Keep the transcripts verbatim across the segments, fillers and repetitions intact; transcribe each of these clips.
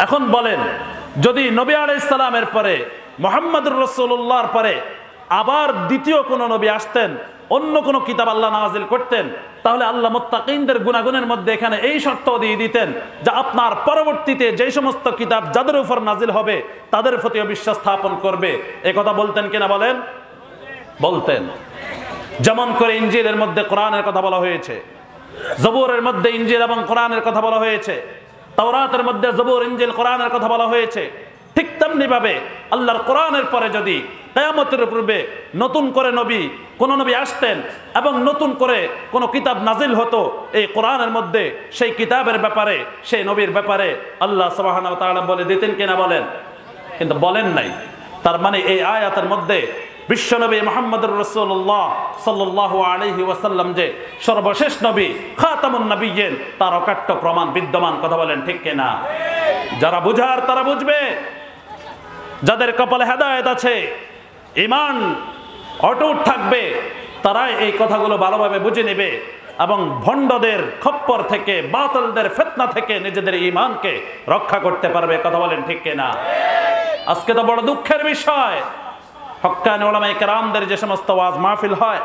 এখন বলেন, যদি নবী আলাইহিস সালামের পরে মুহাম্মদুর রাসূলুল্লাহর পরে আবার দ্বিতীয় কোন নবী আসতেন, অন্য কোন কিতাব আল্লাহ নাযিল করতেন, তাহলে আল্লাহ মুত্তাকিনদের গুনাহগুনের মধ্যে এখানে এই শর্ত দিয়ে দিতেন যে আপনার পরবর্তীতে যে সমস্ত কিতাব যাদের উপর নাযিল হবে তাদের প্রতি বিশ্বাস স্থাপন করবে। এই কথা বলতেন কিনা বলেন? বলতেন। যেমন করে ইনজিলের মধ্যে কোরআনের কথা বলা হয়েছে, জবুরের মধ্যে ইনজিল এবং কোরআনের কথা বলা হয়েছে, তাওরাতের মধ্যে জবুর, ইনজিল, কোরআনের কথা বলা হয়েছে, ঠিক তেমনি ভাবে আল্লাহর কোরআনের পরে যদি কিয়ামতের পূর্বে নতুন করে নবী কোন নবী আসতেন এবং নতুন করে কোন কিতাব নাজিল হতো, এই কোরআনের মধ্যে সেই কিতাবের ব্যাপারে, সেই নবীর ব্যাপারে আল্লাহ সুবহানাহু ওয়া তাআলা বলে দিতেন কিনা বলেন? কিন্তু বলেন নাই। তার মানে এই আয়াতের মধ্যে বিশ্বনবী মুহাম্মদুর রাসূলুল্লাহ সাল্লাল্লাহু আলাইহি ওয়াসাল্লাম যে সর্বশেষ নবী, খাতামুন নবিয়্যিন, তার অকাট্য প্রমাণ বিদ্যমান। কথা বলেন ঠিক কিনা? যারা বুঝার তারা বুঝবে, যাদের কপালে হেদায়েত আছে, ঈমান অটুট থাকবে, তারাই এই কথাগুলো ভালোভাবে বুঝে নেবে এবং ভণ্ডদের খপ্পর থেকে, বাতিলদের ফিতনা থেকে নিজেদের ঈমানকে রক্ষা করতে পারবে। কথা বলেন ঠিক কিনা? আজকে তো বড় দুঃখের বিষয়, হক্কানি উলামায়ে কেরামদের যে সমস্ত ওয়াজ মাহফিল হয়,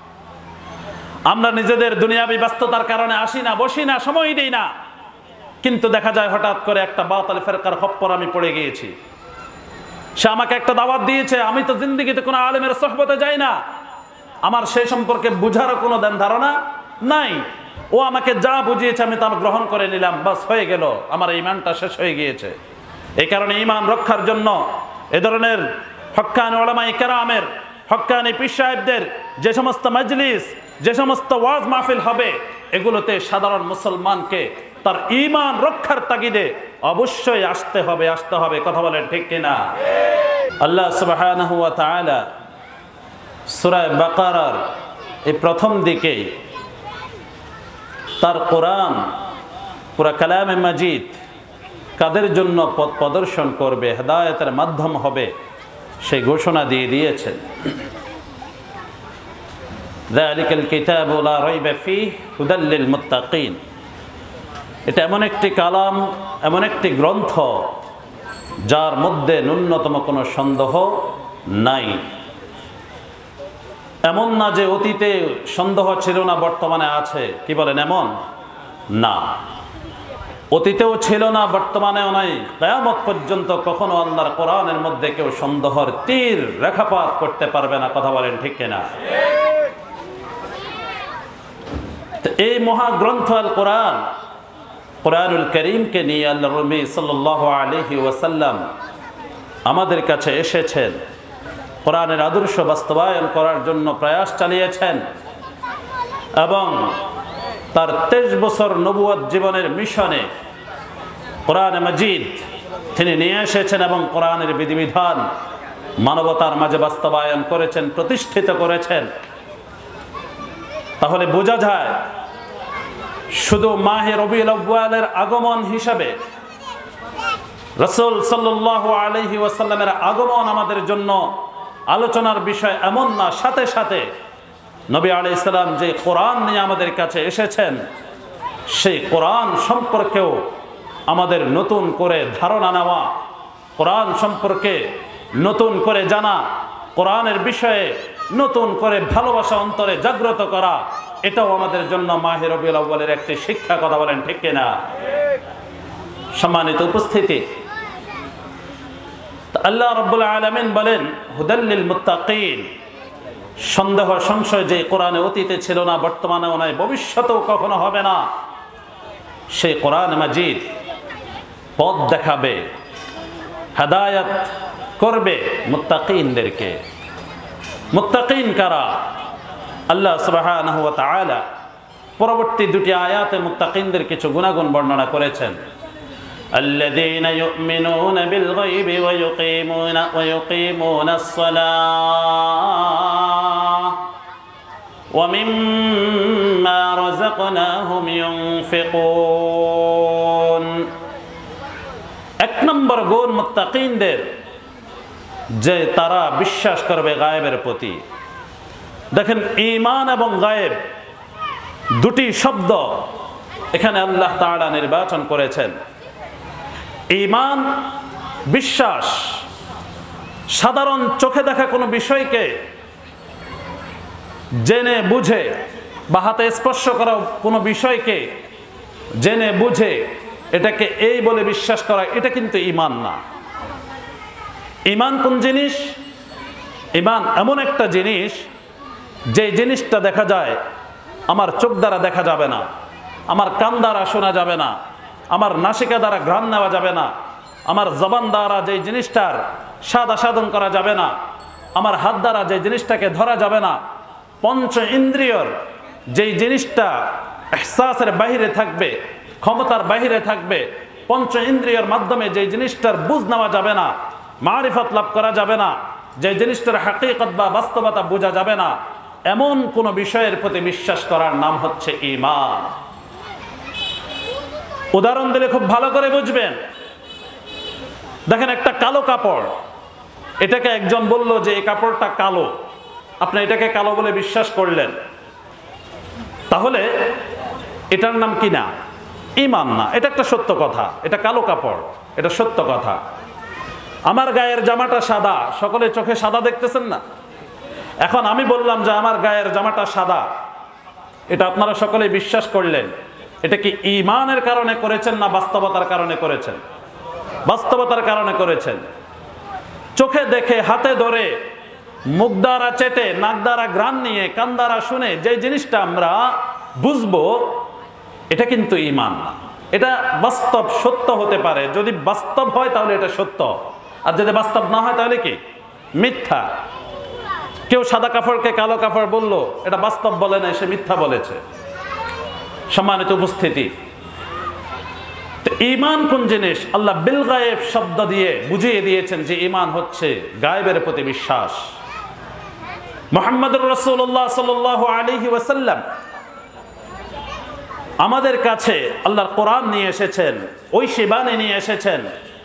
আমরা নিজেদের দুনিয়াবি ব্যস্ততার কারণে আসি না, বসি না, সময় দিই না, কিন্তু দেখা যায় হঠাৎ করে একটা বাতিল ফিরকার খপ্পর আমি পড়ে গিয়েছি। সে আমাকে একটা দাওয়াত দিয়েছে, আমি তো জিন্দেগিতে কোনো আলেমের সোহবতে যাই না, আমার সেই সম্পর্কে বুঝারও কোনো দেন ধারণা নাই। ও আমাকে যা বুঝিয়েছে আমি তা গ্রহণ করে নিলাম, বাস হয়ে গেল, আমার ঈমানটা শেষ হয়ে গিয়েছে। এই কারণে ঈমান রক্ষার জন্য এ ধরনের হক্কানি উলামায়ে কেরামের, হক্কানি পীর সাহেবদের যে সমস্ত মজলিস, যে সমস্ত ওয়াজ মাহফিল হবে, এগুলোতে সাধারণ মুসলমানকে তার ঈমান রক্ষার তাগিদে অবশ্যই আসতে হবে, আসতে হবে। কথা বলেন ঠিক কিনা? আল্লাহ সুবহানাহু ওয়া তাআলা সূরা বাকারার এই প্রথম দিকে তার কোরআন, পুরা কালামে মাজিদ কাদের জন্য পথ প্রদর্শন করবে, হেদায়েতের মাধ্যম হবে, সেই ঘোষণা দিয়ে দিয়েছেন। যালিকাল কিতাবু লা রাইবা ফীহি হুদাল লিল মুত্তাকিন। এটা এমন একটি কালাম, এমন একটি গ্রন্থ যার মধ্যে ন্যূনতম কোনো সন্দেহ নাই। এমন না যে অতীতে সন্দেহ ছিল না, বর্তমানে আছে। কি বলেন? এমন না, অতীতেও ছিল না, বর্তমানেও নাই, কিয়ামত পর্যন্ত কখনো আল্লাহর কোরআনের মধ্যে কেউ সন্দেহের তীর রেখাপাত করতে পারবে না। কথা বলেন ঠিক কিনা? এই মহাগ্রন্থ আল কোরআন, কোরআনুল কারীমকে নিয়ে আল্লাহর নবী সাল্লাল্লাহু আলাইহি ওয়াসাল্লাম আমাদের কাছে এসেছেন, কোরআনের আদর্শ বাস্তবায়ন করার জন্য প্রয়াস চালিয়েছেন এবং তার তেইশ বছর নবুয়ত জীবনের মিশনে কোরআনে মাজিদ তিনি নিয়ে এসেছেন এবং কোরআনের বিধিবিধান মানবতার মাঝে বাস্তবায়ন করেছেন, প্রতিষ্ঠিত করেছেন। তাহলে বোঝা যায় শুধু মাহে রবিউল আউয়ালের আগমন হিসাবে রাসূল সাল্লাল্লাহু আলাইহি ওয়াসাল্লামের আগমন আমাদের জন্য আলোচনার বিষয় এমন না, সাথে সাথে নবী আলাইহিস সালাম যে কোরআন নিয়ে আমাদের কাছে এসেছেন, সেই কোরআন সম্পর্কেও আমাদের নতুন করে ধারণা নেওয়া, কোরআন সম্পর্কে নতুন করে জানা, কোরআনের বিষয়ে নতুন করে ভালোবাসা অন্তরে জাগ্রত করা, এটাও আমাদের জন্য মাহে রবিউল আউয়ালের একটি শিক্ষা। কথা বলেন ঠিক কিনা? সম্মানিত উপস্থিতি, আল্লাহ রাব্বুল আলামিন বলেন হুদাল লিল মুত্তাকিন। সন্দেহ সংশয় যে কোরআনে অতীতে ছিল না, বর্তমানেও নাই, ভবিষ্যতেও কখনো হবে না, সেই কোরআন মাজিদ পথ দেখাবে, হেদায়েত করবে মুত্তাকিনদেরকে। মুত্তাকিন কারা? আল্লাহ সুবহানাহু ওয়া তাআলা পরবর্তী দুটি আয়াতে মুত্তাকিনদের কিছু গুণাগুণ বর্ণনা করেছেন। الذين يؤمنون بالغيب ويقيمون ويقيمون الصلاة ومما رزقناهم ينفقون। এক নম্বর গুণ মুত্তাকিনদের যে তারা বিশ্বাস করবে গায়েবের প্রতি। দেখেন, ঈমান এবং গায়েব দুটি শব্দ এখানে আল্লাহ তাআলা নির্বাচন করেছেন। ঈমান বিশ্বাস, সাধারণ চোখে দেখা কোনো বিষয়কে জেনে বুঝে বা হাতে স্পর্শ করা কোনো বিষয়কে জেনে বুঝে এটাকে এই বলে বিশ্বাস করা, এটা কিন্তু ঈমান না। ঈমান কোন জিনিস? ঈমান এমন একটা জিনিস যে জিনিসটা দেখা যায়, আমার চোখ দ্বারা দেখা যাবে না, আমার কান দ্বারা শোনা যাবে না, আমার নাসিকা দ্বারা ঘ্রাণ নেওয়া যাবে না, আমার জবান দ্বারা যে জিনিসটার স্বাদ আস্বাদন করা যাবে না, আমার হাত দ্বারা যে জিনিসটাকে ধরা যাবে না, পঞ্চ ইন্দ্রিয়র যেই জিনিসটা ইহসাসের বাহিরে থাকবে, ক্ষমতার বাহিরে থাকবে, পঞ্চ ইন্দ্রিয়র মাধ্যমে যে জিনিসটার বুঝ নেওয়া যাবে না, মারিফত লাভ করা যাবে না, যে জিনিসটার হাকিকত বা বাস্তবতা বোঝা যাবে না, এমন কোন বিষয়ের প্রতি বিশ্বাস করার নাম হচ্ছে ঈমান। উদাহরণ দিলে খুব ভালো করে বুঝবেন। দেখেন, একটা কালো কাপড়, এটাকে একজন বলল যে এই কাপড়টা কালো, আপনি এটাকে কালো বলে বিশ্বাস করলেন, তাহলে এটার নাম কি না? ঈমান না। এটা একটা সত্য কথা, এটা কালো কাপড়, এটা সত্য কথা। আমার গায়ের জামাটা সাদা, সকলে চোখে সাদা দেখতেছেন না? এখন আমি বললাম যে আমার গায়ের জামাটা সাদা, এটা আপনারা সকলে বিশ্বাস করলেন, এটা কি ঈমানের কারণে করেছেন না বাস্তবতার কারণে করেছেন? বাস্তবতার কারণে করেছেন। চোখে দেখে, হাতে ধরে, মুখ দ্বারা চেটে, নাক দ্বারা ঘ্রাণ নিয়ে, কান দ্বারা শুনে যে জিনিসটা আমরা বুঝবো, এটা কিন্তু ঈমান না। এটা বাস্তব সত্য হতে পারে, যদি বাস্তব হয় তাহলে এটা সত্য, আর যদি বাস্তব না হয় তাহলে কি? মিথ্যা। কেউ সাদা কাপড়কে কালো কাপড় বলল, এটা বাস্তব বলে না, সে মিথ্যা বলেছে। সম্মানিত উপস্থিতি, ঈমান কোন জিনিস? আল্লাহ বিল গায়েব শব্দ দিয়ে বুঝিয়ে দিয়েছেন যে ঈমান হচ্ছে গায়েবের প্রতি বিশ্বাস। মুহাম্মদুর রাসূলুল্লাহ সাল্লাল্লাহু আলাইহি ওয়াসাল্লাম আমাদের কাছে আল্লাহর কোরআন নিয়ে এসেছেন, ঐশী বাণী নিয়ে এসেছেন,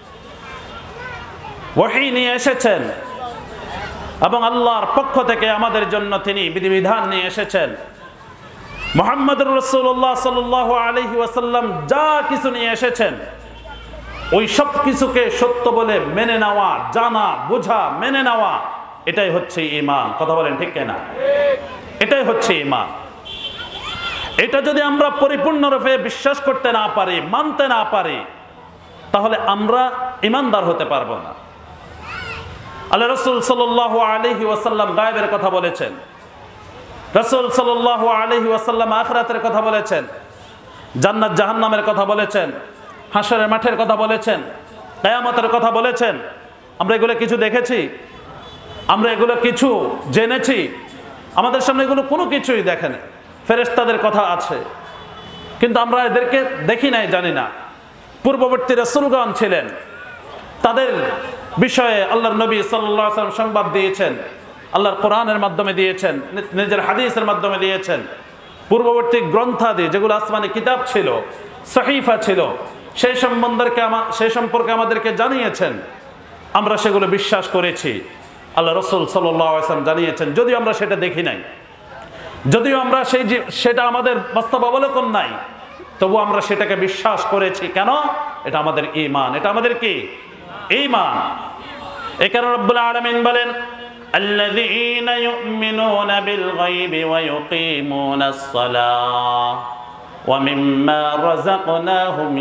ওহী নিয়ে এসেছেন, এবং আল্লাহর পক্ষ থেকে আমাদের জন্য তিনি বিধিবিধান নিয়ে এসেছেন। মুহাম্মদুর রাসূলুল্লাহ সাল্লাল্লাহু আলাইহি ওয়াসাল্লাম যা কিছু নিয়ে এসেছেন, ওই সব কিছুকে সত্য বলে মেনে নেওয়া, জানা, বোঝা, মেনে নেওয়া, এটাই হচ্ছে ঈমান। কথা বলেন ঠিক কিনা? এটাই হচ্ছে ঈমান। এটা যদি আমরা পরিপূর্ণরূপে বিশ্বাস করতে না পারি, মানতে না পারি, তাহলে আমরা ঈমানদার হতে পারবো না। আল্লাহ রাসূল সাল্লাল্লাহু আলাইহি ওয়াসাল্লাম গায়েবের কথা বলেছেন, রাসূল সাল্লাল্লাহু আলাইহি ওয়াসাল্লাম আখিরাতের কথা বলেছেন, জান্নাত জাহান্নামের কথা বলেছেন, হাশরের মাঠের কথা বলেছেন, কিয়ামতের কথা বলেছেন। আমরা এগুলো কিছু দেখেছি? আমরা এগুলো কিছু জেনেছি? আমাদের সামনে এগুলো কোনো কিছুই দেখেনি। ফেরেশতাদের কথা আছে, কিন্তু আমরা এদেরকে দেখি নাই, জানি না। পূর্ববর্তী রাসূলগণ ছিলেন, তাদের বিষয়ে আল্লাহর নবী সাল্লাল্লাহু আলাইহি ওয়াসাল্লাম সংবাদ দিয়েছেন, আল্লাহর কোরআনের মাধ্যমে দিয়েছেন, নিজের হাদিসের মাধ্যমে দিয়েছেন। পূর্ববর্তী গ্রন্থাদি যেগুলো আসমানি কিতাব ছিল, সহিফা ছিল, সেই সম্বন্ধে সেই সম্পর্কে আমাদেরকে জানিয়েছেন। আমরা সেগুলো বিশ্বাস করেছি। আল্লাহ রাসূল সাল্লাল্লাহু আলাইহি ওয়াসাল্লাম জানিয়েছেন, যদিও আমরা সেটা দেখি নাই, যদিও আমরা সেই সেটা আমাদের বাস্তব অবলোকন নাই, তবু আমরা সেটাকে বিশ্বাস করেছি। কেন? এটা আমাদের ঈমান। এটা আমাদের কি? ঈমান। এই কারণে রব্বুল আলামিন বলেন, আল্লাযীনা ইউমিনুনা বিল গায়বি ওয়া ইউকিমুনাস সালাহ ওয়া মিম্মা রাযাকনাহুম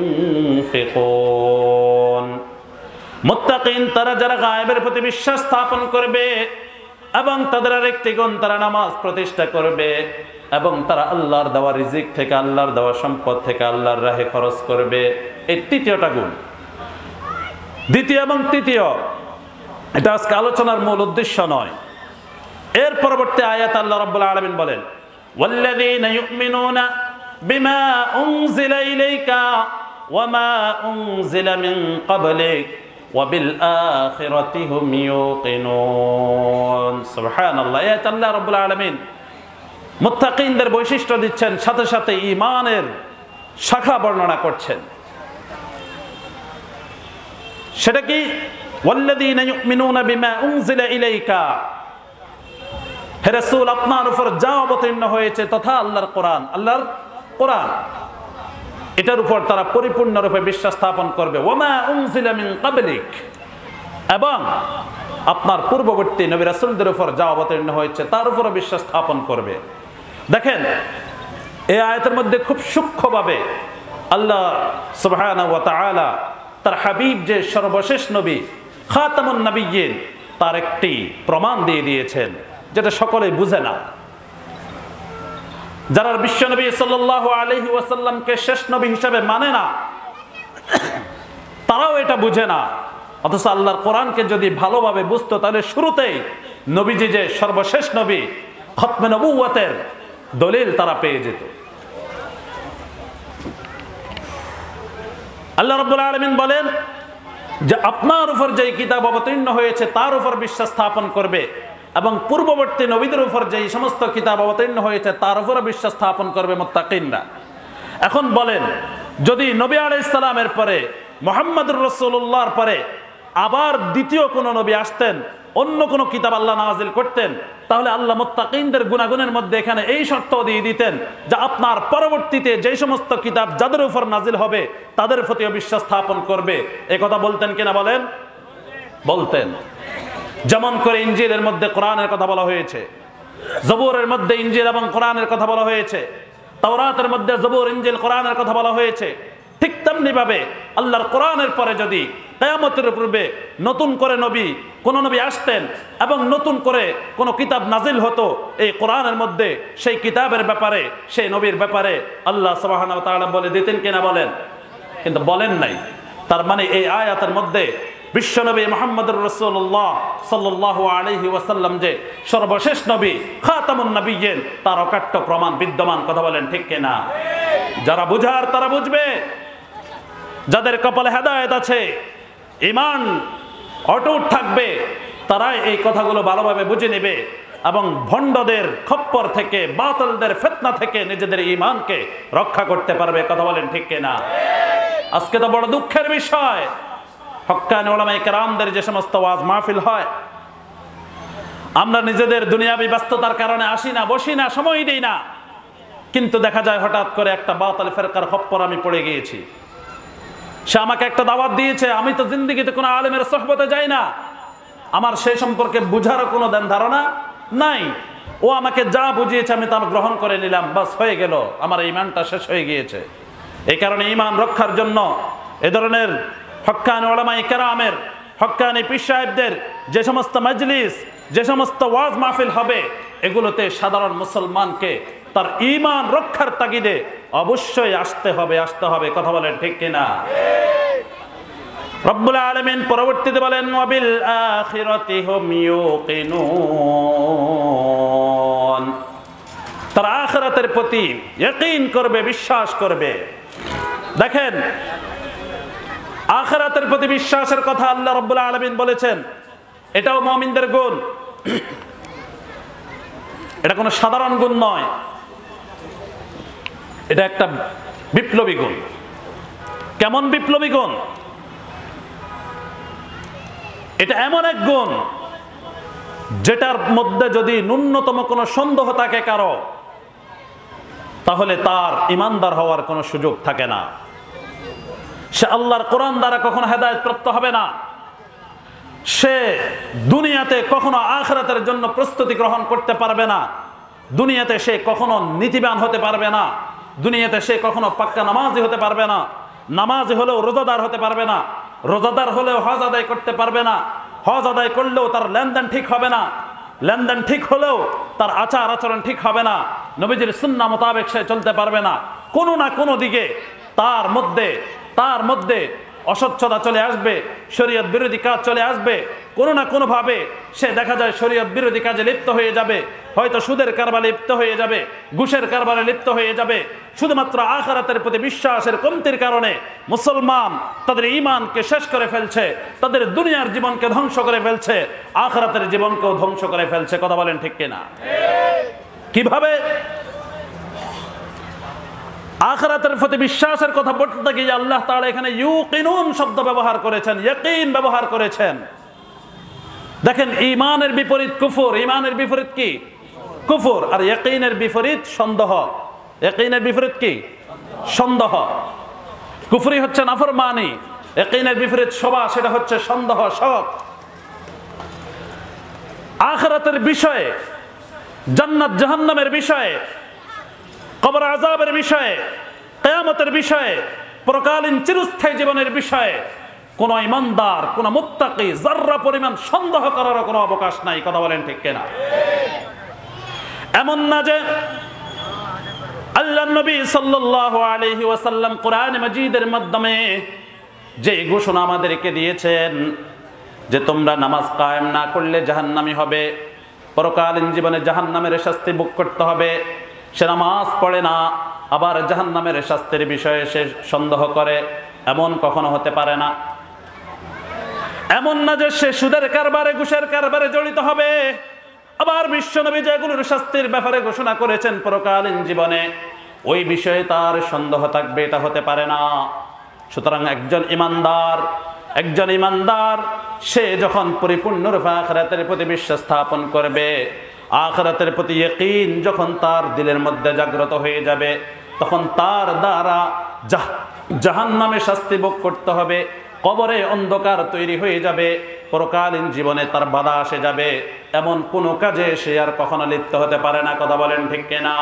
ইউনফিকুন। মুত্তাকিন তারা যারা গায়েবের প্রতি বিশ্বাস স্থাপন করবে এবং তাদের আরেকটি গুণ, তারা নামাজ প্রতিষ্ঠা করবে এবং তারা আল্লাহর দেওয়া রিজিক থেকে, আল্লাহর দেওয়া সম্পদ থেকে আল্লাহর রাহে খরচ করবে। এই তৃতীয়টা গুণ। দ্বিতীয় এবং তৃতীয়, এটা আজকে আলোচনার মূল উদ্দেশ্য নয়। এর পরবর্তী আয়াত আল্লাহ রাব্বুল আলামিন বলেন, ওয়াল্লাযীনা ইউমিনুনা বিমা উনজিলা ইলাইকা ওয়া মা উনজিলা মিন ক্বাবলিক ওয়া বিল আখিরাতি হুম ইউকিনুন। সুবহানাল্লাহ। আয়াত আল্লাহ রাব্বুল আলামিন মুত্তাকিনদের বৈশিষ্ট্য দিচ্ছেন, সাথে সাথে ঈমানের শাখা বর্ণনা করছেন। সেটা কি? ওয়াল্লাযীনা ইউমিনুনা বিমা উনজিলা ইলাইকা, হে রাসূল আপনার উপর যা অবতীর্ণ হয়েছে তথা আল্লাহর কোরআন, আল্লাহর কোরআন। এটার উপর তারা পরিপূর্ণরূপে বিশ্বাস স্থাপন করবে। ওয়ামা উনজিলা মিন ক্বাবলিক, এবং আপনার পূর্ববর্তী নবী রাসূলদের উপর যা অবতীর্ণ হয়েছে তার উপর বিশ্বাস স্থাপন করবে। দেখেন এই আয়াতের মধ্যে খুব সূক্ষ্মভাবে আল্লাহ সুবহানাহু ওয়া তাআলা তার হাবিব যে সর্বশেষ নবী খাতামুন নবিয়্যিন তার একটি প্রমাণ দিয়ে দিয়েছেন, যেটা সকলেই বুঝে না। যারা বিশ্বনবী সাল্লাল্লাহু আলাইহি ওয়াসাল্লামকে শেষ নবী হিসেবে মানে না, তারাও এটা বুঝে না। অথচ আল্লাহর কোরআনকে যদি ভালোভাবে বুঝতো তাহলে শুরুতেই নবীজি যে সর্বশেষ নবী খতমে নবুওয়াতের দলিল তারা পেয়ে যেত। আল্লাহ রাব্বুল আলামিন বলেন যে আপনার উপর যেই কিতাব অবতীর্ণ হয়েছে তার উপর বিশ্বাস স্থাপন করবে, এবং পূর্ববর্তী নবীদের উপর যেই সমস্ত কিতাব অবতীর্ণ হয়েছে তার উপর বিশ্বাস স্থাপন করবে মুত্তাকিনরা। এখন বলেন, যদি নবী আলাইহিস সালামের পরে মুহাম্মদুর রাসূলুল্লাহর পরে আবার দ্বিতীয় কোন নবী আসতেন, অন্য কোন কিতাব আল্লাহ নাযিল করতেন, তাহলে আল্লাহ মুত্তাকিনদের গুনাহগুনের মধ্যে এখানে এই শর্ত দিয়ে দিতেন যে আপনার পরবর্তীতে যে সমস্ত কিতাব যাদের উপর নাযিল হবে তাদের প্রতিও বিশ্বাস স্থাপন করবে। এই কথা বলতেন কিনা বলেন? বলতেন। যেমন করে ইনজিলের মধ্যে কোরআনের কথা বলা হয়েছে, জবুরের মধ্যে ইনজিল এবং কোরআনের কথা বলা হয়েছে, তাওরাতের মধ্যে জবুর ইনজিল কোরআনের কথা বলা হয়েছে, ঠিক তেমনি ভাবে আল্লাহর কোরআনের পরে যদি কিয়ামতের পূর্বে নতুন করে নবী কোন নবী আসতেন এবং নতুন করে কোন কিতাব নাজিল হতো, এই কোরআনের মধ্যে সেই কিতাবের ব্যাপারে সেই নবীর ব্যাপারে আল্লাহ সুবহানাহু ওয়া তাআলা বলে দিতেন কিনা বলেন? কিন্তু বলেন নাই। তার মানে এই আয়াতের মধ্যে বিশ্বনবী মুহাম্মদুর রাসূলুল্লাহ সাল্লাল্লাহু আলাইহি ওয়াসাল্লাম যে সর্বশেষ নবী খাতামুন নবিয়্যিন তার অকাট্য প্রমাণ বিদ্যমান। কথা বলেন ঠিক কিনা? যারা বুঝার তারা বুঝবে, যাদের কপালে হেদায়েত আছে, ঈমান অটুট থাকবে, তারাই এই কথাগুলো ভালোভাবে বুঝে নেবে এবং ভণ্ডদের খপ্পর থেকে, বাতিলদের ফিতনা থেকে নিজেদের ঈমানকে রক্ষা করতে পারবে। কথা বলেন ঠিক কিনা? আজকে তো বড় দুঃখের বিষয়, হক্কানি উলামায়ে কেরামদের যে সমস্ত ওয়াজ মাহফিল হয়, আমরা নিজেদের দুনিয়াবি ব্যস্ততার কারণে আসি না, বসি না, সময় দিই না, কিন্তু দেখা যায় হঠাৎ করে একটা বাতিল ফিরকার খপ্পর আমি পড়ে গিয়েছি। সে আমাকে একটা দাওয়াত দিয়েছে, আমি তো জিন্দেগিতে কোনো আলেমের সোহবতে যাই না, আমার সেই সম্পর্কে বুঝারও কোনো ধ্যান ধারণা নাই। ও আমাকে যা বুঝিয়েছে আমি তা গ্রহণ করে নিলাম, বাস হয়ে গেল, আমার ঈমানটা শেষ হয়ে গিয়েছে। এই কারণে ঈমান রক্ষার জন্য এ ধরনের হক্কানি উলামায়ে কেরামের, হক্কানি পীর সাহেবদের যে সমস্ত মজলিস, যে সমস্ত ওয়াজ মাহফিল হবে, এগুলোতে সাধারণ মুসলমানকে তার ঈমান রক্ষার তাগিদে অবশ্যই আসতে হবে, আসতে হবে। কথা বলেন ঠিক কিনা? রব্বুল আলামিন পরবর্তীতে বলেন ওয়াবিল আখিরাতি হুম ইউকিনুন, তারা আখিরাতের প্রতি ইয়াকিন করবে, বিশ্বাস করবে। দেখেন আখিরাতের প্রতি বিশ্বাসের কথা আল্লাহ রাব্বুল আলামিন বলেছেন, এটাও মুমিনদের গুণ। এটা কোনো সাধারণ গুণ নয়, এটা একটা বিপ্লবী গুণ। কেমন বিপ্লবী গুণ? এটা এমন এক গুণ যেটার মধ্যে যদি ন্যূনতম কোনো সন্দেহ থাকে কারো, তাহলে তার ঈমানদার হওয়ার কোনো সুযোগ থাকে না। সে আল্লাহর কোরআন দ্বারা কখনো হেদায়েত প্রাপ্ত হবে না, সে দুনিয়াতে কখনো আখিরাতের জন্য প্রস্তুতি গ্রহণ করতে পারবে না, দুনিয়াতে সে কখনো নীতিবান হতে পারবে না, দুনিয়াতে সে কখনো পাক্কা নামাজি হতে পারবে না, নামাজি হলেও রোজাদার হতে পারবে না, রোজাদার হলেও হজ আদায় করতে পারবে না, হজ আদায় করলেও তার লেনদেন ঠিক হবে না, লেনদেন ঠিক হলেও তার আচার আচরণ ঠিক হবে না, নবীজির সুন্নাহ মোতাবেক সে চলতে পারবে না। কোনো না কোনো দিকে তার মধ্যে তার মধ্যে অস্বচ্ছতা চলে আসবে, শরীয়ত বিরোধী কাজ চলে আসবে, কোনো না কোনো ভাবে সে দেখা যায় শরীয়ত বিরোধী কাজে লিপ্ত হয়ে যাবে, হয়তো সুদের কারবারে লিপ্ত হয়ে যাবে, ঘুষের কারবারে লিপ্ত হয়ে যাবে। শুধুমাত্র আখিরাতের প্রতি বিশ্বাসের কমতির কারণে মুসলমান তাদের ঈমানকে শেষ করে ফেলছে, তাদের দুনিয়ার জীবনকে ধ্বংস করে ফেলছে, আখিরাতের জীবনকেও ধ্বংস করে ফেলছে। কথা বলেন ঠিক কিনা? কিভাবে? আখিরাতের প্রতি বিশ্বাসের কথা বলতে গিয়ে আল্লাহ তাআলা এখানে ইউকিনুন শব্দ ব্যবহার করেছেন, ইয়াকিন ব্যবহার করেছেন। দেখেন ঈমানের বিপরীত কুফর, ঈমানের বিপরীত কি? কুফর। আর ইয়াকিনের বিপরীত সন্দেহ। ইয়াকিনের বিপরীত কি? সন্দেহ। কুফরি হচ্ছে নাফরমানি, ইয়াকিনের বিপরীত শোভা সেটা হচ্ছে সন্দেহ শক। আখিরাতের বিষয়ে, জান্নাত জাহান্নামের বিষয়ে, কবর আযাবের বিষয়ে, কিয়ামতের বিষয়ে, পরকালীন চিরস্থায়ী জীবনের বিষয়ে কোন ঈমানদার, কোন মুত্তাকি যাররা পরিমাণ সন্দেহ করার কোনো অবকাশ নাই। কথা বলেন ঠিক কিনা? এমন না যে আল্লাহর নবী সাল্লাল্লাহু আলাইহি ওয়াসাল্লাম কোরআন মাজিদের মাধ্যমে যে ঘোষণা আমাদেরকে দিয়েছেন যে তোমরা নামাজ কায়েম না করলে জাহান্নামী হবে, পরকালীন জীবনে জাহান্নামের শাস্তি ভোগ করতে হবে, সে নামাজ পড়ে না আবার জাহান্নামের শাস্তির বিষয়ে সে সন্দেহ করে, এমন কখনো হতে পারে না। এমন না যে সে সুদের কারবারে, ঘুষের কারবারে জড়িত হবে, আবার বিশ্বনবী যেগুলোর শাস্তির ব্যাপারে ঘোষণা করেছেন পরকালীন জীবনে ওই বিষয়ে তার সন্দেহ থাকবে, এটা হতে পারে না। সুতরাং একজন ইমানদার একজন ইমানদার সে যখন পরিপূর্ণরূপে আখিরাতের প্রতি বিশ্বাস স্থাপন করবে, আখিরাতের প্রতি ইয়াকিন যখন তার দিলের মধ্যে জাগ্রত হয়ে যাবে, তখন তার দ্বারা জাহান্নামে শাস্তি ভোগ করতে হবে, কবরে অন্ধকার তৈরি হয়ে যাবে, পরকালীন জীবনে তার বাধা আসে যাবে, এমন কোনো কাজে সে আর কখনো লিপ্ত হতে পারে না। কথা বলেন ঠিক কিনা?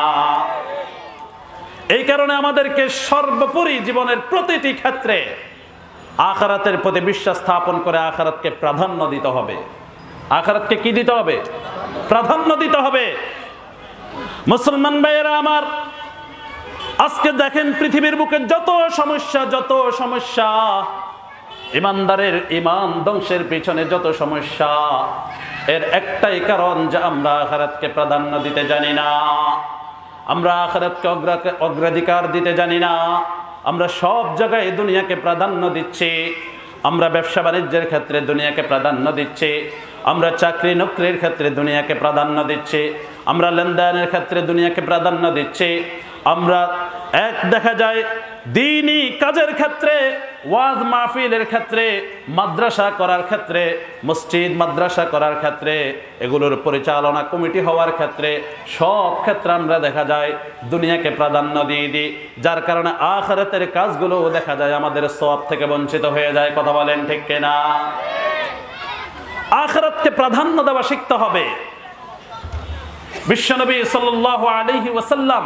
এই কারণে আমাদেরকে সর্বোপরি জীবনের প্রতিটি ক্ষেত্রে আখিরাতের প্রতি বিশ্বাস স্থাপন করে আখিরাতকে প্রাধান্য দিতে হবে। আখিরাতকে কি দিতে হবে? প্রাধান্য দিতে হবে। মুসলমান ভাইয়েরা আমার, আজকে দেখেন পৃথিবীর বুকে যত সমস্যা, যত সমস্যা, ইমানদারের ইমান ধ্বংসের পিছনে যত সমস্যা, এর একটাই কারণ যে আমরা আখিরাতকে প্রাধান্য দিতে জানি না, আমরা আখিরাতকে অগ্রাধিকার দিতে জানি না। আমরা সব জায়গায় দুনিয়াকে প্রাধান্য দিচ্ছি, আমরা ব্যবসা বাণিজ্যের ক্ষেত্রে দুনিয়াকে প্রাধান্য দিচ্ছি, আমরা চাকরি নকরির ক্ষেত্রে দুনিয়াকে প্রাধান্য দিচ্ছি, আমরা লেনদেনের ক্ষেত্রে দুনিয়াকে প্রাধান্য দিচ্ছি, আমরা এক দেখা যায় দ্বীনি কাজের ক্ষেত্রে, ওয়াজ মাহফিলের ক্ষেত্রে, মাদ্রাসা করার ক্ষেত্রে, মসজিদ মাদ্রাসা করার ক্ষেত্রে, এগুলোর পরিচালনা কমিটি হওয়ার ক্ষেত্রে, সব ক্ষেত্রে আমরা দেখা যায় দুনিয়াকে প্রাধান্য দিয়ে দিই, যার কারণে আখিরাতের কাজগুলো দেখা যায় আমাদের সওয়াব থেকে বঞ্চিত হয়ে যায়। কথা বলেন ঠিক কিনা? আখিরাতকে প্রাধান্য দেওয়া শিখতে হবে। বিশ্বনবী সাল্লাল্লাহু আলাইহি ওয়াসাল্লাম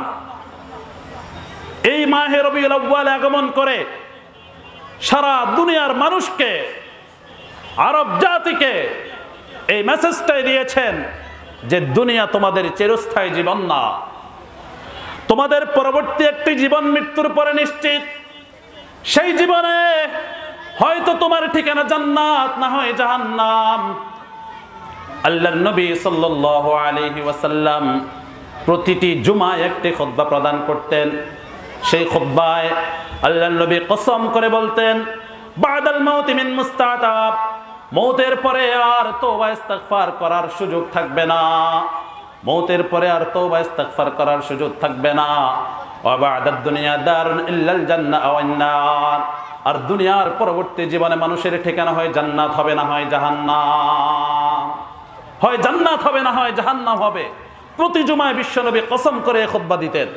এই মাহে রবিউল আউয়ালে আগমন করে সারা দুনিয়ার মানুষকে, আরব জাতিকে এই মেসেজটাই দিয়েছেন যে দুনিয়া তোমাদের চিরস্থায়ী জীবন না, তোমাদের পরবর্তী একটি জীবন মৃত্যুর পরে নিশ্চিত। সেই জীবনে হয়তো তোমার ঠিকানা জান্নাত, না হয় জাহান্নাম। আল্লাহর নবী সাল্লাল্লাহু আলাইহি ওয়াসাল্লাম প্রতিটি জুমায় একটি খুতবা প্রদান করতেন। সেই খুতবায় আল্লাহর নবী কসম করে বলতেন, বাদাল মাউতি মিন মুস্তাতাব, মওতের পরে আর তওবা ইস্তিগফার করার সুযোগ থাকবে না, মওতের পরে আর তওবা ইস্তিগফার করার সুযোগ থাকবে না। ওয়া বাদাদ দুনিয়া দারুন ইল্লাল জান্নাহ ওয়া আন-নার, আর দুনিয়ার পরবর্তী জীবনে মানুষের ঠিকানা হয় জান্নাত হবে, না হয় জাহান্নাম। হয় জান্নাত হবে, না হয় জাহান্নাম হবে। প্রতি জুমায় বিশ্বনবী কসম করে খুতবা দিতেন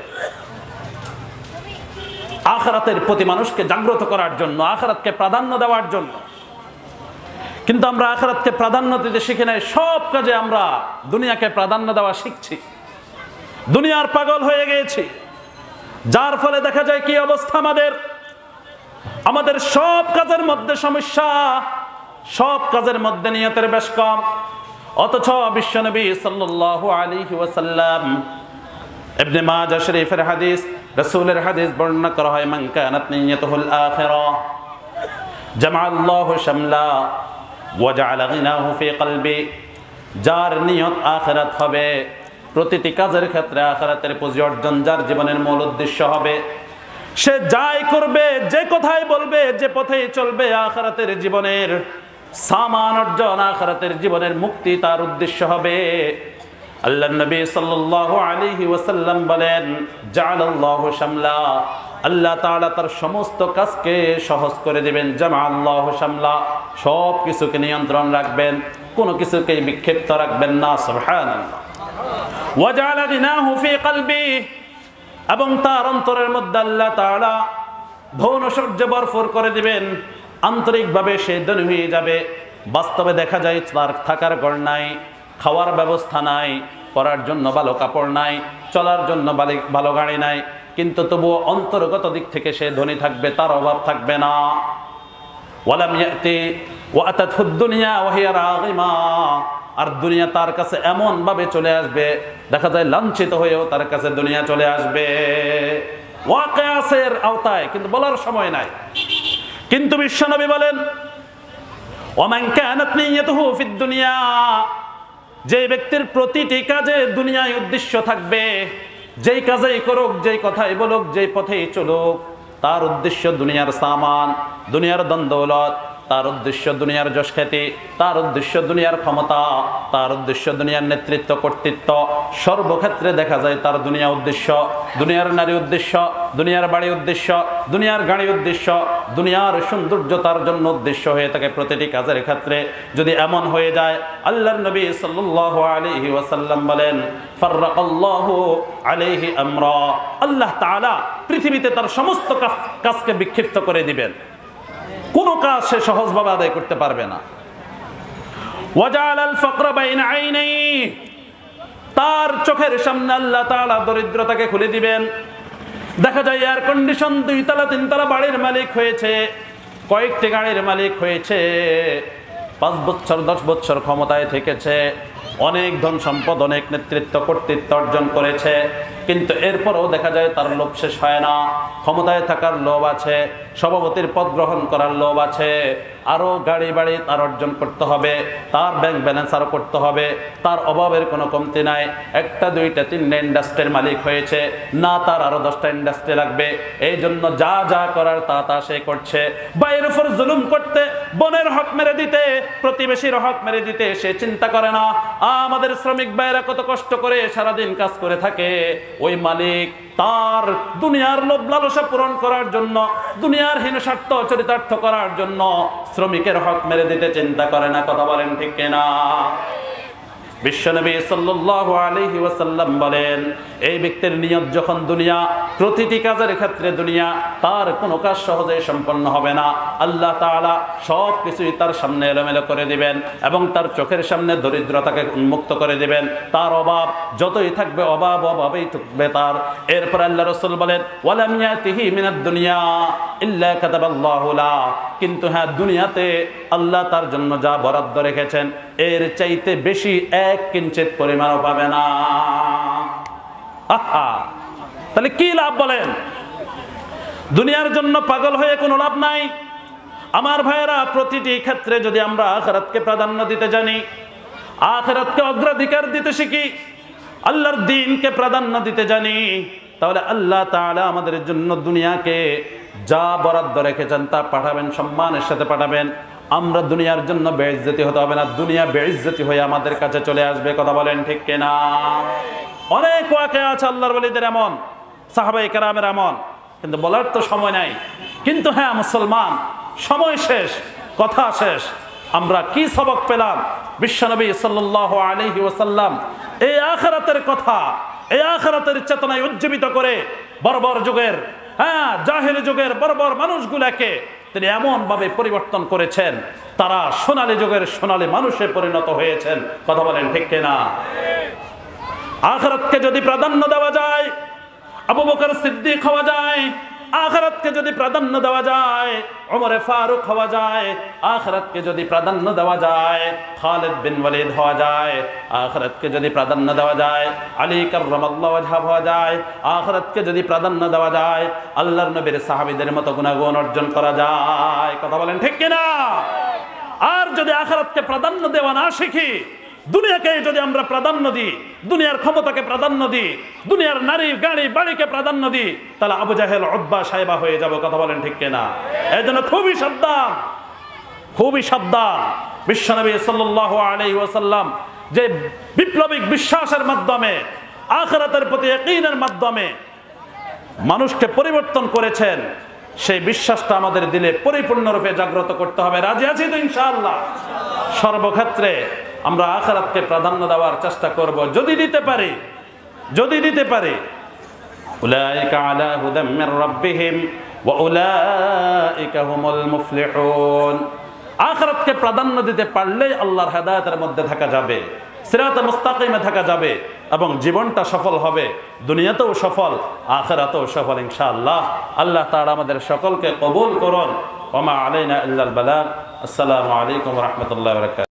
আখিরাতের প্রতি মানুষকে জাগ্রত করার জন্য, আখিরাতকে প্রাধান্য দেওয়ার জন্য। কিন্তু আমরা আখিরাতকে প্রাধান্য দিতে শিখি নাই, সব কাজে আমরা দুনিয়াকে প্রাধান্য দেওয়া শিখছি, দুনিয়ার পাগল হয়ে গিয়েছি, যার ফলে দেখা যায় কি অবস্থা আমাদের। আমাদের সব কাজের মধ্যে সমস্যা, সব কাজের মধ্যে নিয়তের বেশ কম। অথচ বিশ্বনবী সাল্লাল্লাহু আলাইহি ওয়াসাল্লাম, ইবনে মাজাহ শরীফের হাদিস, রাসূলের হাদিস বর্ণনা করা হয়, মান কানাত নিয়তুহুল আখিরাহ জামা আল্লাহু শামলা ওয়া জাআলা গিনাহু ফি কলবি, যার নিয়ত আখিরাত হবে, প্রতিটি কাজের ক্ষেত্রে আখিরাতের পুঁজি অর্জন যার জীবনের মূল উদ্দেশ্য হবে, সে যাই করবে, যে কথাই বলবে, যে পথেই চলবে, আখিরাতের জীবনের সামান অর্জন, আখিরাতের জীবনের মুক্তি তার উদ্দেশ্য হবে। আল্লাহর নবী সাল্লাল্লাহু আলাইহি ওয়াসাল্লাম বলেন, জাআলাল্লাহু শামলা, আল্লাহ তাআলা তার সমস্ত কাজকে সহজ করে দিবেন। জামা আল্লাহু শামলা, সব কিছুকে নিয়ন্ত্রণ রাখবেন, কোনো কিছুকে বিক্ষিপ্ত রাখবেন না। সুবহানাল্লাহ। ওয়া জাআলা গিনাহু ফি কলবি, এবং তার অন্তরের মধ্যে আল্লাহ তাআলা ধন ঐশ্বর্যে ভরপুর করে দিবেন, আন্তরিকভাবে সে ধনী হয়ে যাবে। বাস্তবে দেখা যায় তার থাকার ঘর নাই, খাওয়ার ব্যবস্থা নাই, পরার জন্য ভালো কাপড় নাই, চলার জন্য ভালো গাড়ি নাই, কিন্তু তবুও অন্তর্গত দিক থেকে সে ধনী থাকবে, তার অভাব থাকবে না। ওয়ালাম ইয়াতি ওয়াতাতহু দুনিয়া ওয়া হিয়া রাগিমা, আর দুনিয়া তার কাছে এমন ভাবে চলে আসবে, দেখা যায় লাঞ্ছিত হয়েও তার কাছে দুনিয়া চলে আসবে। ওয়াকিয়াসের আওতায়, কিন্তু বলার সময় নাই। কিন্তু বিশ্বনবী বলেন, ওয়ামান কানাত নিয়াতুহু ফিদ দুনিয়া, যে ব্যক্তির প্রতিটি কাজে দুনিয়ায় উদ্দেশ্য থাকবে, যেই কাজেই করুক, যেই কথাই বলুক, যেই পথেই চলুক, তার উদ্দেশ্য দুনিয়ার সামান, দুনিয়ার দ্বন্দ্বলত, তার উদ্দেশ্য দুনিয়ার যশ খ্যাতি, তার উদ্দেশ্য দুনিয়ার ক্ষমতা, তার উদ্দেশ্য দুনিয়ার নেতৃত্ব কর্তৃত্ব, সর্বক্ষেত্রে দেখা যায় তার দুনিয়া উদ্দেশ্য, দুনিয়ার নারী উদ্দেশ্য, দুনিয়ার বাড়ি উদ্দেশ্য, দুনিয়ার গাড়ি উদ্দেশ্য, দুনিয়ার সৌন্দর্য তার জন্য উদ্দেশ্য হয়ে থাকে প্রতিটি কাজের ক্ষেত্রে। যদি এমন হয়ে যায়, আল্লাহর নবী সাল্লাল্লাহু আলাইহি ওয়াসাল্লাম বলেন, ফাররাকাল্লাহু আলাইহি আমরা, আল্লাহ তাআলা পৃথিবীতে তার সমস্ত কাজকে বিক্ষিপ্ত করে দিবেন, কোনো কাজ সে সহজভাবে আদায় করতে পারবে না। ওয়াজালাল ফাকরা বাইনা আইনাইহি, তার চোখের সামনে আল্লাহ তাআলা দরিদ্রতাকে খুলে দিবেন। দেখা যায় এয়ার কন্ডিশন দুই তলা তিন তলা বাড়ির মালিক হয়েছে, কয়েকটি গাড়ির মালিক হয়েছে, পাঁচ বছর দশ বছর ক্ষমতায় থেকেছে, অনেক ধন সম্পদ, অনেক নেতৃত্ব কর্তৃত্ব অর্জন করেছে, কিন্তু এরপরও দেখা যায় তার লোভ শেষ হয় না। ক্ষমতায় থাকার লোভ আছে, সভাপতির পদ গ্রহণ করার লোভ আছে, আরো গাড়ি বাড়ি তার অর্জন করতে হবে, তার ব্যাংক ব্যালেন্স আরো করতে হবে, তার অভাবের কোনো কমতি নাই। একটা দুইটা তিনটা ইন্ডাস্ট্রির মালিক হয়েছে, না তার আরো দশটা ইন্ডাস্ট্রি লাগবে, এই জন্য যা যা করার তা তা সে করছে। ভাইয়ের উপর জুলুম করতে, বোনের হক মেরে দিতে, প্রতিবেশীর হক মেরে দিতে সে চিন্তা করে না। আমাদের শ্রমিক ভাইয়েরা কত কষ্ট করে সারাদিন কাজ করে থাকে, ওই মালিক তার দুনিয়ার লোভ লালসা পূরণ করার জন্য, দুনিয়ার হীন স্বার্থ চরিতার্থ করার জন্য শ্রমিকের হক মেরে দিতে চিন্তা করে না। কথা বলেন ঠিক কিনা? বিশ্বনবী সাল্লাল্লাহু আলাইহি ওয়াসাল্লাম বলেন, এই ব্যক্তির নিয়ত যখন দুনিয়া, প্রতিটি কাজের ক্ষেত্রে দুনিয়া, তার কোনো কাজ সহজেই সম্পন্ন হবে না। আল্লাহ তাআলা সব কিছুই তার সামনে এলোমেলো করে দিবেন এবং তার চোখের সামনে দরিদ্রতাকে উন্মুক্ত করে দিবেন। তার অভাব যতই থাকবে, অভাব অভাবেই থাকবে তার। এরপর আল্লাহ রাসূল বলেন, ওয়ালাম ইয়াতিহি মিনাদ দুনিয়া ইল্লা কাতাবাল্লাহু লা, কিন্তু হ্যাঁ, দুনিয়াতে আল্লাহ তার জন্য যা বরাদ্দ রেখেছেন এর চাইতে বেশি এক কিঞ্চিত পরিমাণও পাবে না। আহা, তাহলে কি লাভ বলেন? দুনিয়ার জন্য পাগল হয়ে কোনো লাভ নাই। আমার ভাইয়েরা, প্রতিটি ক্ষেত্রে যদি আমরা আখিরাতকে প্রাধান্য দিতে জানি, আখিরাতকে অগ্রাধিকার দিতে শিখি, আল্লাহর দ্বীনকে প্রাধান্য দিতে জানি, তাহলে আল্লাহ তাআলা আমাদের জন্য দুনিয়াকে যা বরাদ্দ রেখেছেন তা পাঠাবেন, সম্মানের সাথে পাঠাবেন। আমরা দুনিয়ার জন্য বেইজ্জতি হতে হবে না, দুনিয়া বেইজ্জতি হয়ে আমাদের কাছে চলে আসবে। কথা বলেন ঠিক কিনা? অনেক ওয়াকিয়া আছে আল্লাহর ওয়ালিদের এমন, সাহাবায়ে কেরামের এমন, কিন্তু বলার তো সময় নাই। কিন্তু হ্যাঁ মুসলমান, সময় শেষ, কথা শেষ। আমরা কি সবক পেলাম? বিশ্বনবী সাল্লাল্লাহু আলাইহি ওয়াসাল্লাম এই আখিরাতের কথা, এই আখিরাতের চেতনায় উজ্জীবিত করে বর্বর যুগের, হ্যাঁ জাহেলি যুগের বর্বর মানুষগুলাকে তিনি এমন ভাবে পরিবর্তন করেছেন, তারা সোনালী যুগের সোনালী মানুষে পরিণত হয়েছেন। কথা বলেন ঠিক কিনা? আখিরাতকে যদি প্রাধান্য দেওয়া যায়, আবু বকর সিদ্দিক হওয়া যায়। আখিরাতকে যদি প্রাধান্য দেওয়া যায়, ওমর ফারুক হওয়া যায়। আখিরাতকে যদি প্রাধান্য দেওয়া যায়, খালিদ বিন ওয়ালিদ হওয়া যায়। আখিরাতকে যদি প্রাধান্য দেওয়া যায়, আলী কাররামাল্লাহু ওয়াজহু হওয়া যায়। আখিরাতকে যদি প্রাধান্য দেওয়া যায়, আল্লাহর নবীর সাহাবীদের মতো গুণাগুণ অর্জন করা যায়। কথা বলেন ঠিক কিনা? আর যদি আখিরাতকে প্রাধান্য দেওয়া না শিখি, দুনিয়াকে যদি আমরা প্রাধান্য দিই, দুনিয়ার ক্ষমতাকে প্রাধান্য দিই, দুনিয়ার নারী গাড়ি বাড়িকে প্রাধান্য দিই, তাহলে আবু জাহেল উতবা সাইবা হয়ে যাব। কথা বলেন ঠিক কিনা? এই জন্য খুবই সাবধান, খুবই সাবধান। বিশ্বনবী সাল্লাল্লাহু আলাইহি ওয়াসাল্লাম যে বিপ্লবিক বিশ্বাসের মাধ্যমে, আখিরাতের প্রতি ইয়াকিনের মাধ্যমে মানুষকে পরিবর্তন করেছেন, সেই বিশ্বাসটা আমাদের দিলে পরিপূর্ণরূপে জাগ্রত করতে হবে। রাজি আছি তো ইনশাআল্লাহ? সর্বক্ষেত্রে আমরা আখিরাতকে প্রাধান্য দেওয়ার চেষ্টা করব, যদি দিতে পারি, যদি দিতে পারি। উলাইকা আলা হুদাম মির রাব্বিহিম ওয়া উলাইকা হুমুল মুফলিহুন। আখিরাতকে প্রাধান্য দিতে পারলেই আল্লাহর হেদায়েতের মধ্যে থাকা যাবে, সিরাতে মুস্তাকিমে থাকা যাবে এবং জীবনটা সফল হবে, দুনিয়াতেও সফল, আখিরাতেও সফল ইনশাআল্লাহ। আল্লাহ তাআলা আমাদের সকলকে কবুল করুন। ওয়া মা আলাইনা ইল্লাল বালাগ। আসসালামু আলাইকুম ওয়া রাহমাতুল্লাহি ওয়া বারাকাতুহু।